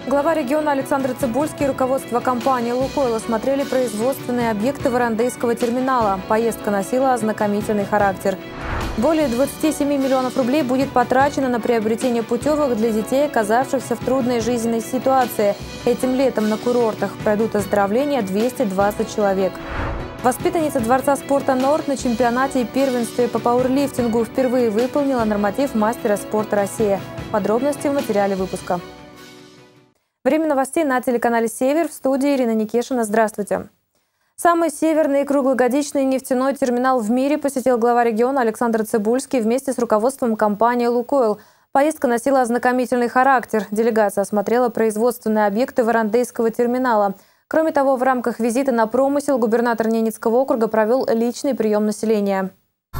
Глава региона Александр Цибульский и руководство компании «Лукойл» осмотрели производственные объекты Варандейского терминала. Поездка носила ознакомительный характер. Более 27 миллионов рублей будет потрачено на приобретение путевок для детей, оказавшихся в трудной жизненной ситуации. Этим летом на курортах пройдут оздоровление 220 человек. Воспитанница Дворца спорта «Норд» на чемпионате и первенстве по пауэрлифтингу впервые выполнила норматив мастера спорта России. Подробности в материале выпуска. Время новостей на телеканале «Север». В студии Ирина Никешина. Здравствуйте. Самый северный и круглогодичный нефтяной терминал в мире посетил глава региона Александр Цибульский вместе с руководством компании «Лукойл». Поездка носила ознакомительный характер. Делегация осмотрела производственные объекты Варандейского терминала. Кроме того, в рамках визита на промысел губернатор Ненецкого округа провел личный прием населения.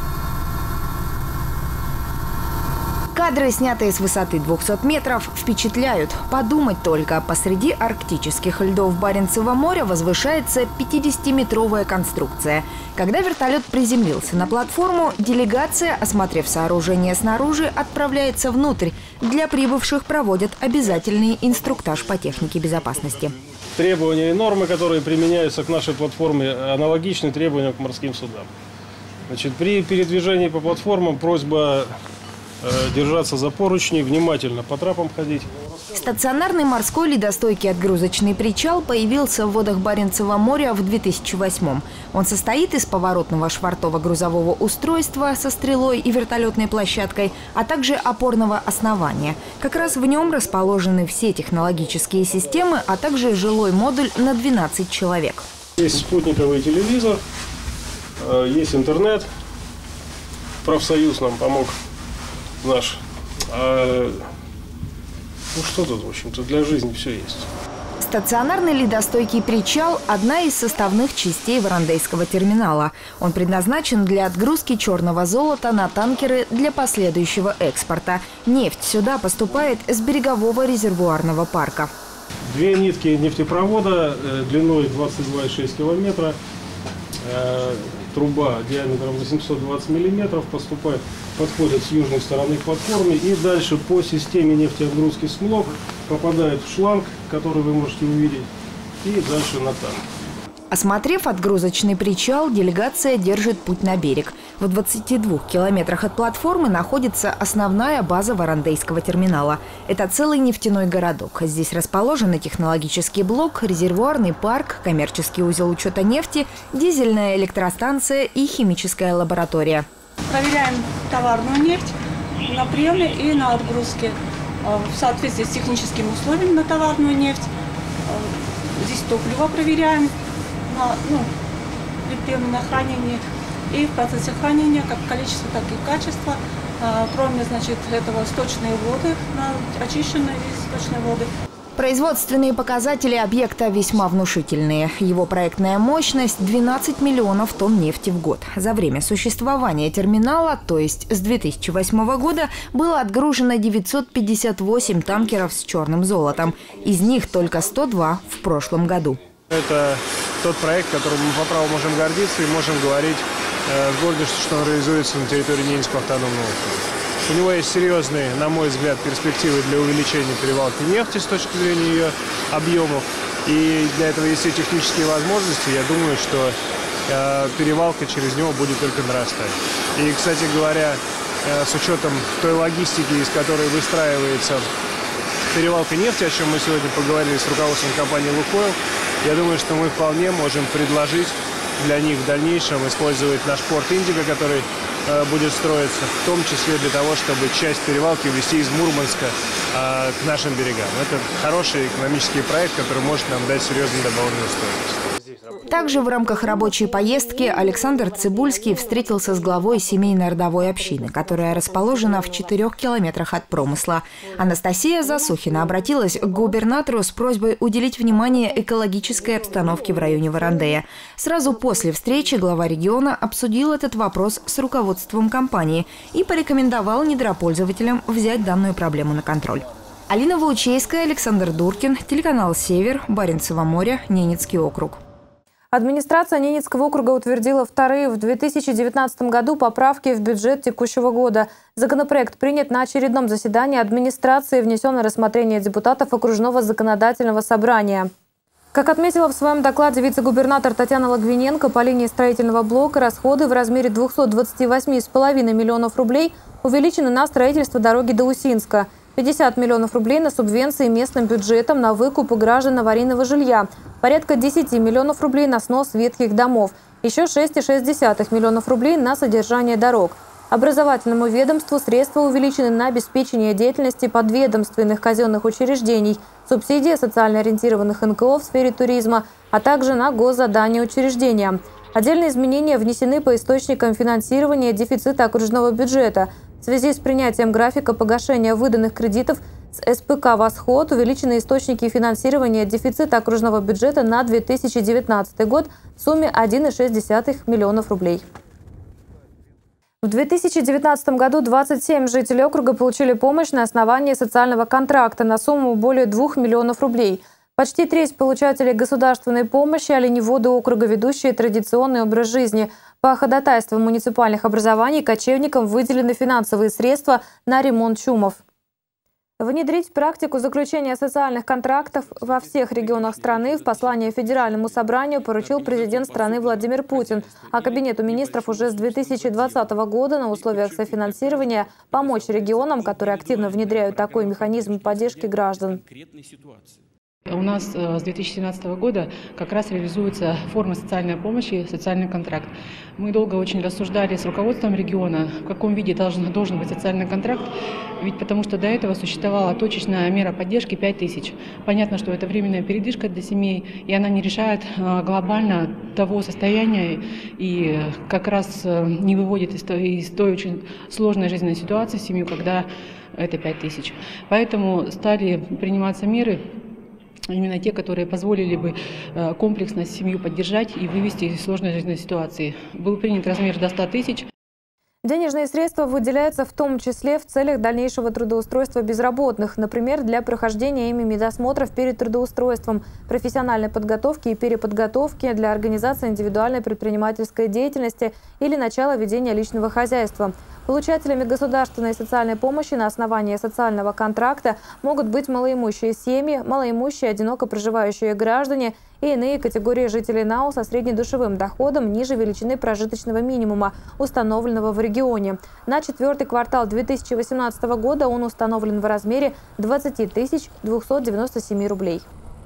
Кадры, снятые с высоты 200 метров, впечатляют. Подумать только, посреди арктических льдов Баренцева моря возвышается 50-метровая конструкция. Когда вертолет приземлился на платформу, делегация, осмотрев сооружение снаружи, отправляется внутрь. Для прибывших проводят обязательный инструктаж по технике безопасности. Требования и нормы, которые применяются к нашей платформе, аналогичны требованиям к морским судам. Значит, при передвижении по платформам просьба держаться за поручни, внимательно по трапам ходить. Стационарный морской ледостойкий отгрузочный причал появился в водах Баренцева моря в 2008-м. Он состоит из поворотного швартово-грузового устройства со стрелой и вертолетной площадкой, а также опорного основания. Как раз в нем расположены все технологические системы, а также жилой модуль на 12 человек. Есть спутниковый телевизор, есть интернет. Профсоюз нам помог наш. Ну что тут, в общем-то, для жизни все есть. Стационарный ледостойкий причал – одна из составных частей Варандейского терминала. Он предназначен для отгрузки черного золота на танкеры для последующего экспорта. Нефть сюда поступает с берегового резервуарного парка. Две нитки нефтепровода длиной 22,6 километра. Труба диаметром 820 миллиметров подходит с южной стороны к платформе и дальше по системе нефтеотгрузки СМЛОК попадает в шланг, который вы можете увидеть, и дальше на танк. Осмотрев отгрузочный причал, делегация держит путь на берег. В 22 километрах от платформы находится основная база Варандейского терминала. Это целый нефтяной городок. Здесь расположены технологический блок, резервуарный парк, коммерческий узел учета нефти, дизельная электростанция и химическая лаборатория. Проверяем товарную нефть на приеме и на отгрузке в соответствии с техническими условиями на товарную нефть. Здесь топливо проверяем при приеме на хранение и в процессе хранения как количество, так и качество. Кроме, этого сточные воды, очищенные сточные воды. Производственные показатели объекта весьма внушительные. Его проектная мощность – 12 миллионов тонн нефти в год. За время существования терминала, то есть с 2008 года, было отгружено 958 танкеров с черным золотом. Из них только 102 в прошлом году. Это тот проект, которым мы по праву можем гордиться и можем говорить с гордостью, что он реализуется на территории Ненецкого автономного округа. У него есть серьезные, на мой взгляд, перспективы для увеличения перевалки нефти с точки зрения ее объемов. И для этого есть все технические возможности. Я думаю, что перевалка через него будет только нарастать. И, кстати говоря, с учетом той логистики, из которой выстраивается перевалка нефти, о чем мы сегодня поговорили с руководством компании «Лукойл», я думаю, что мы вполне можем предложить для них в дальнейшем использовать наш порт «Индиго», который будет строиться, в том числе для того, чтобы часть перевалки ввести из Мурманска к нашим берегам. Это хороший экономический проект, который может нам дать серьезную добавленную стоимость. Также в рамках рабочей поездки Александр Цибульский встретился с главой семейной родовой общины, которая расположена в 4 километрах от промысла. Анастасия Засухина обратилась к губернатору с просьбой уделить внимание экологической обстановке в районе Варандея. Сразу после встречи глава региона обсудил этот вопрос с руководством компании и порекомендовал недропользователям взять данную проблему на контроль. Алина Волчейская, Александр Дуркин, телеканал «Север», Баренцево море, Ненецкий округ. Администрация Ненецкого округа утвердила вторые в 2019 году поправки в бюджет текущего года. Законопроект принят на очередном заседании администрации и внесен на рассмотрение депутатов окружного законодательного собрания. Как отметила в своем докладе вице-губернатор Татьяна Логвиненко, по линии строительного блока расходы в размере 228,5 миллионов рублей увеличены на строительство дороги до Усинска, 50 миллионов рублей на субвенции местным бюджетам на выкуп у граждан аварийного жилья, порядка 10 миллионов рублей на снос ветхих домов, еще 6,6 миллионов рублей на содержание дорог. Образовательному ведомству средства увеличены на обеспечение деятельности подведомственных казенных учреждений, субсидии социально ориентированных НКО в сфере туризма, а также на госзадания учреждения. Отдельные изменения внесены по источникам финансирования дефицита окружного бюджета. В связи с принятием графика погашения выданных кредитов с СПК «Восход» увеличены источники финансирования дефицита окружного бюджета на 2019 год в сумме 1,6 миллионов рублей. В 2019 году 27 жителей округа получили помощь на основании социального контракта на сумму более 2 миллионов рублей. Почти треть получателей государственной помощи – оленеводы округа, ведущие традиционный образ жизни. По ходатайству муниципальных образований кочевникам выделены финансовые средства на ремонт чумов. Внедрить практику заключения социальных контрактов во всех регионах страны в послании Федеральному собранию поручил президент страны Владимир Путин, а Кабинету министров уже с 2020 года на условиях софинансирования помочь регионам, которые активно внедряют такой механизм поддержки граждан. У нас с 2017 года как раз реализуется форма социальной помощи, социальный контракт. Мы долго очень рассуждали с руководством региона, в каком виде должен быть социальный контракт, ведь потому что до этого существовала точечная мера поддержки 5000. Понятно, что это временная передышка для семей, и она не решает глобально того состояния и как раз не выводит из той очень сложной жизненной ситуации семью, когда это 5000. Поэтому стали приниматься меры, именно те, которые позволили бы комплексно семью поддержать и вывести из сложной жизненной ситуации. Был принят размер до 100 тысяч. Денежные средства выделяются в том числе в целях дальнейшего трудоустройства безработных, например, для прохождения ими медосмотров перед трудоустройством, профессиональной подготовки и переподготовки, для организации индивидуальной предпринимательской деятельности или начала ведения личного хозяйства. Получателями государственной социальной помощи на основании социального контракта могут быть малоимущие семьи, малоимущие одиноко проживающие граждане и иные категории жителей НАУ со среднедушевым доходом ниже величины прожиточного минимума, установленного в регионе. На 4-й квартал 2018 года он установлен в размере 20 297 рублей.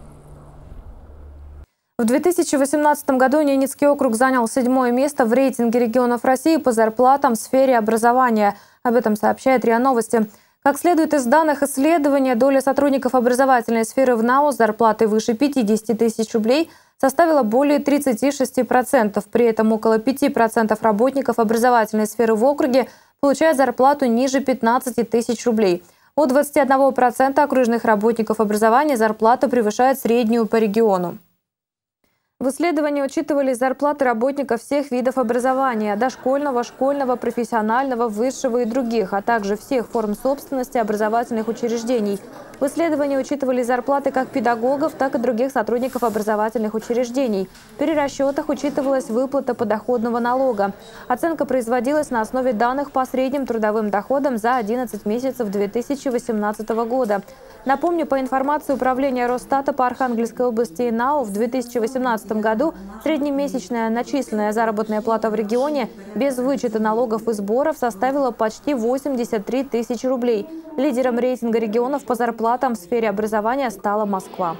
В 2018 году Ненецкий округ занял 7-е место в рейтинге регионов России по зарплатам в сфере образования. Об этом сообщает РИА Новости. Как следует из данных исследования, доля сотрудников образовательной сферы в НАУ с зарплатой выше 50 тысяч рублей составила более 36%. При этом около 5% работников образовательной сферы в округе получают зарплату ниже 15 тысяч рублей. У 21% окружных работников образования зарплата превышает среднюю по региону. В исследовании учитывались зарплаты работников всех видов образования – дошкольного, школьного, профессионального, высшего и других, а также всех форм собственности образовательных учреждений. В исследовании учитывались зарплаты как педагогов, так и других сотрудников образовательных учреждений. В перерасчетах учитывалась выплата подоходного налога. Оценка производилась на основе данных по средним трудовым доходам за 11 месяцев 2018 года. Напомню, по информации Управления Росстата по Архангельской области и НАУ, в 2018 году среднемесячная начисленная заработная плата в регионе без вычета налогов и сборов составила почти 83 тысячи рублей. Лидером рейтинга регионов по зарплатам в сфере образования стала Москва.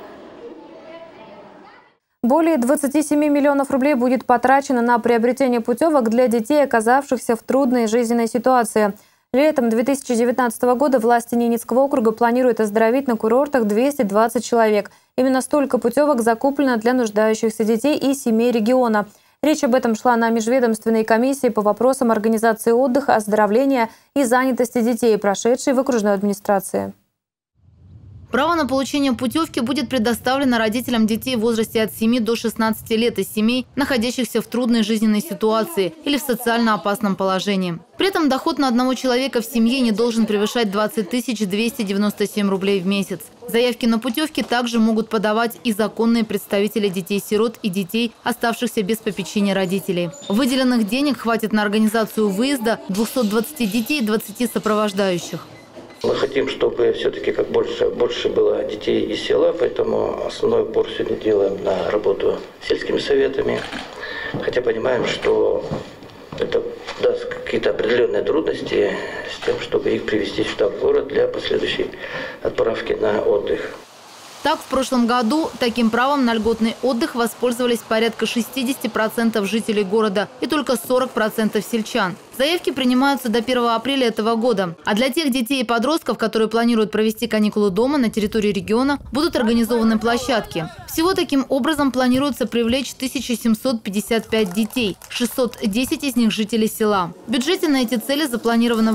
Более 27 миллионов рублей будет потрачено на приобретение путевок для детей, оказавшихся в трудной жизненной ситуации. Летом 2019 года власти Ненецкого округа планируют оздоровить на курортах 220 человек. Именно столько путевок закуплено для нуждающихся детей и семей региона. Речь об этом шла на межведомственной комиссии по вопросам организации отдыха, оздоровления и занятости детей, прошедшей в окружной администрации. Право на получение путевки будет предоставлено родителям детей в возрасте от 7 до 16 лет из семей, находящихся в трудной жизненной ситуации или в социально опасном положении. При этом доход на одного человека в семье не должен превышать 20 297 рублей в месяц. Заявки на путевки также могут подавать и законные представители детей-сирот и детей, оставшихся без попечения родителей. Выделенных денег хватит на организацию выезда 220 детей и 20 сопровождающих. Мы хотим, чтобы все-таки как больше было детей из села, поэтому основной упор сегодня делаем на работу с сельскими советами. Хотя понимаем, что это даст какие-то определенные трудности с тем, чтобы их привезти сюда в город для последующей отправки на отдых. Так, в прошлом году таким правом на льготный отдых воспользовались порядка 60% жителей города и только 40% сельчан. Заявки принимаются до 1 апреля этого года. А для тех детей и подростков, которые планируют провести каникулы дома на территории региона, будут организованы площадки. Всего таким образом планируется привлечь 1755 детей, 610 из них жителей села. В бюджете на эти цели запланировано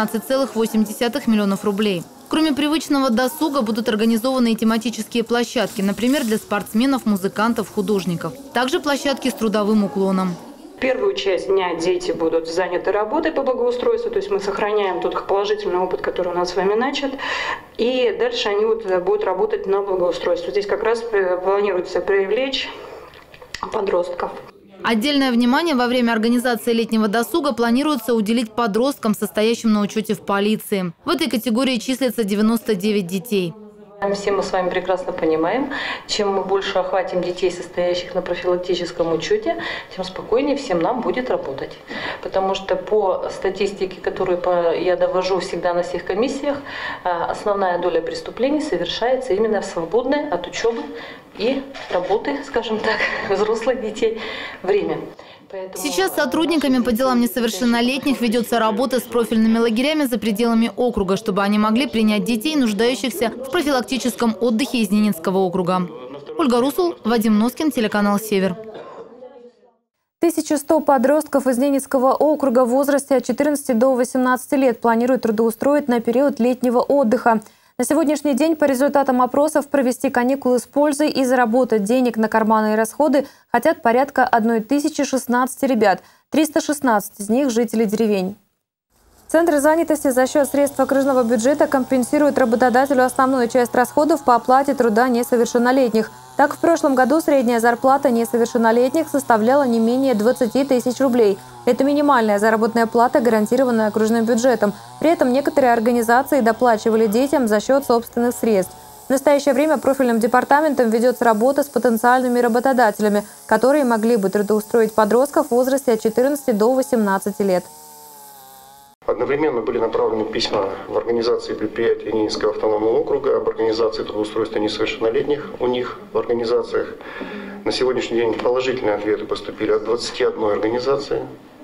18,8 миллионов рублей. Кроме привычного досуга будут организованы и тематические площадки, например, для спортсменов, музыкантов, художников. Также площадки с трудовым уклоном. Первую часть дня дети будут заняты работой по благоустройству, то есть мы сохраняем тот положительный опыт, который у нас с вами начат, и дальше они будут работать на благоустройстве. Здесь как раз планируется привлечь подростков. Отдельное внимание во время организации летнего досуга планируется уделить подросткам, состоящим на учете в полиции. В этой категории числится 99 детей. Все мы с вами прекрасно понимаем, чем мы больше охватим детей, состоящих на профилактическом учете, тем спокойнее всем нам будет работать. Потому что по статистике, которую я довожу всегда на всех комиссиях, основная доля преступлений совершается именно в свободное от учебы и работы, скажем так, взрослых детей время. Сейчас сотрудниками по делам несовершеннолетних ведется работа с профильными лагерями за пределами округа, чтобы они могли принять детей, нуждающихся в профилактическом отдыхе из Ненецкого округа. Ольга Русул, Вадим Носкин, телеканал «Север». 1100 подростков из Ненецкого округа в возрасте от 14 до 18 лет планируют трудоустроить на период летнего отдыха. На сегодняшний день по результатам опросов провести каникулы с пользой и заработать денег на карманные расходы хотят порядка 1016 ребят, 316 из них жители деревень. Центры занятости за счет средств окружного бюджета компенсируют работодателю основную часть расходов по оплате труда несовершеннолетних. Так, в прошлом году средняя зарплата несовершеннолетних составляла не менее 20 тысяч рублей. Это минимальная заработная плата, гарантированная окружным бюджетом. При этом некоторые организации доплачивали детям за счет собственных средств. В настоящее время профильным департаментом ведется работа с потенциальными работодателями, которые могли бы трудоустроить подростков в возрасте от 14 до 18 лет. Одновременно были направлены письма в организации предприятий Ненецкого автономного округа об организации трудоустройства несовершеннолетних у них в организациях. На сегодняшний день положительные ответы поступили от 21 организации.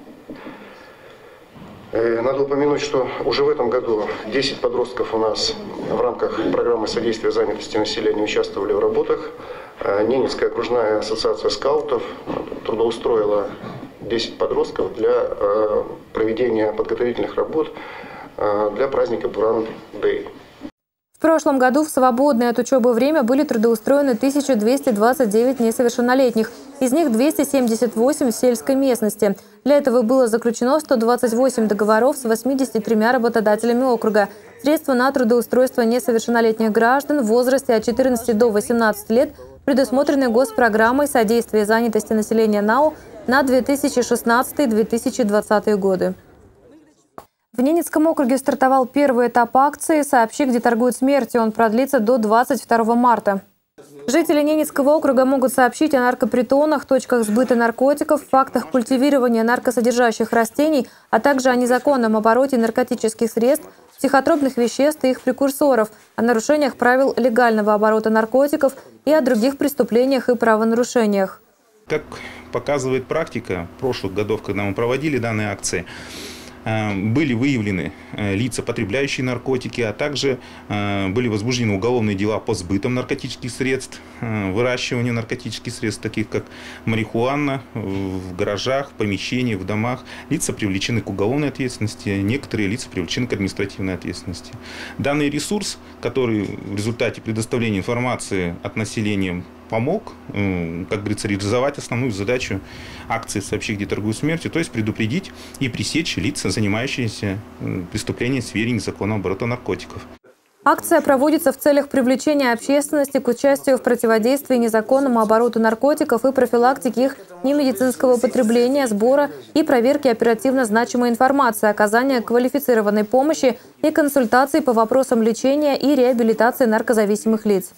Надо упомянуть, что уже в этом году 10 подростков у нас в рамках программы содействия занятости населения участвовали в работах. Ненецкая окружная ассоциация скаутов трудоустроила 10 подростков для проведения подготовительных работ для праздника Буран-Дэй. В прошлом году в свободное от учебы время были трудоустроены 1229 несовершеннолетних. Из них 278 в сельской местности. Для этого было заключено 128 договоров с 83 работодателями округа. Средства на трудоустройство несовершеннолетних граждан в возрасте от 14 до 18 лет предусмотрены госпрограммой содействия занятости населения НАУ на 2016-2020 годы. В Ненецком округе стартовал первый этап акции «Сообщи, где торгуют смертью». Он продлится до 22 марта. Жители Ненецкого округа могут сообщить о наркопритонах, точках сбыта наркотиков, фактах культивирования наркосодержащих растений, а также о незаконном обороте наркотических средств, психотропных веществ и их прекурсоров, о нарушениях правил легального оборота наркотиков и о других преступлениях и правонарушениях. Как показывает практика прошлых годов, когда мы проводили данные акции, были выявлены лица, потребляющие наркотики, а также были возбуждены уголовные дела по сбытам наркотических средств, выращиванию наркотических средств, таких как марихуана, в гаражах, в помещениях, в домах. Лица привлечены к уголовной ответственности, некоторые лица привлечены к административной ответственности. Данный ресурс, который в результате предоставления информации от населения помог, как говорится, реализовать основную задачу акции «Сообщи, где торгуют смертью», то есть предупредить и пресечь лица, занимающиеся преступлением в сфере незаконного оборота наркотиков. Акция проводится в целях привлечения общественности к участию в противодействии незаконному обороту наркотиков и профилактике их немедицинского употребления, сбора и проверки оперативно значимой информации, оказания квалифицированной помощи и консультаций по вопросам лечения и реабилитации наркозависимых лиц.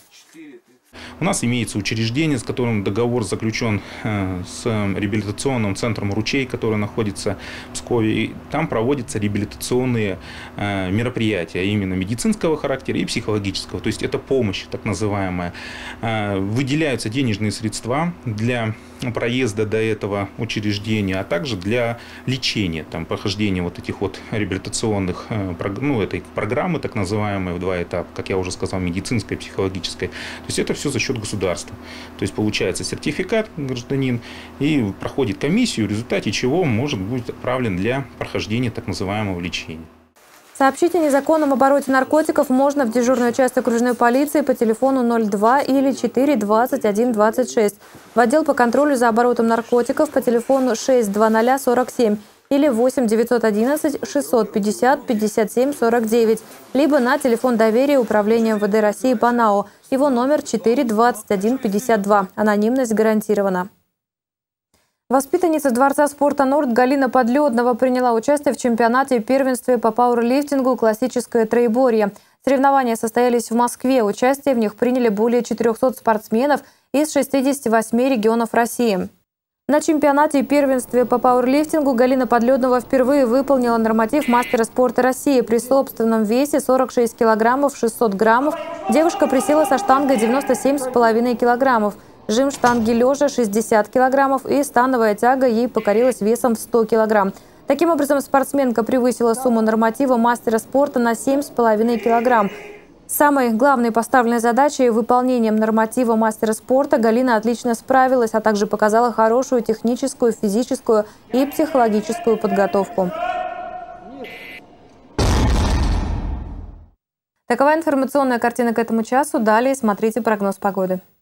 У нас имеется учреждение, с которым договор заключен с реабилитационным центром «Ручей», который находится в Пскове. И там проводятся реабилитационные мероприятия, именно медицинского характера и психологического. То есть это помощь, так называемая. Выделяются денежные средства для проезда до этого учреждения, а также для лечения, там, прохождения вот этих вот реабилитационных, этой программы, так называемой, в 2 этапа, как я уже сказал, медицинской, психологической. То есть это все за счет государства. То есть получается сертификат гражданин и проходит комиссию, в результате чего может быть отправлен для прохождения так называемого лечения. Сообщить о незаконном обороте наркотиков можно в дежурную часть окружной полиции по телефону 02 или 4 21 26, в отдел по контролю за оборотом наркотиков по телефону 620 47 или 8 911 650 57 49, либо на телефон доверия Управления МВД России по НАО. Его номер 4 21 52. Анонимность гарантирована. Воспитанница Дворца спорта «Норд» Галина Подледнова приняла участие в чемпионате и первенстве по пауэрлифтингу «Классическое троеборье». Соревнования состоялись в Москве. Участие в них приняли более 400 спортсменов из 68 регионов России. На чемпионате и первенстве по пауэрлифтингу Галина Подледнова впервые выполнила норматив мастера спорта России. При собственном весе 46 килограммов 600 граммов девушка присела со штангой 97,5 килограммов. Жим штанги лежа 60 килограммов и становая тяга ей покорилась весом в 100 килограмм. Таким образом, спортсменка превысила сумму норматива мастера спорта на 7,5 килограмм. Самой главной поставленной задачей – выполнением норматива мастера спорта Галина отлично справилась, а также показала хорошую техническую, физическую и психологическую подготовку. Такова информационная картина к этому часу. Далее смотрите прогноз погоды.